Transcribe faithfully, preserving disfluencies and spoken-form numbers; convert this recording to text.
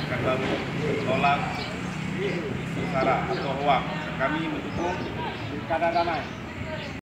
kata tolak isu sara atau hoak. Kami mendukung pilkada damai.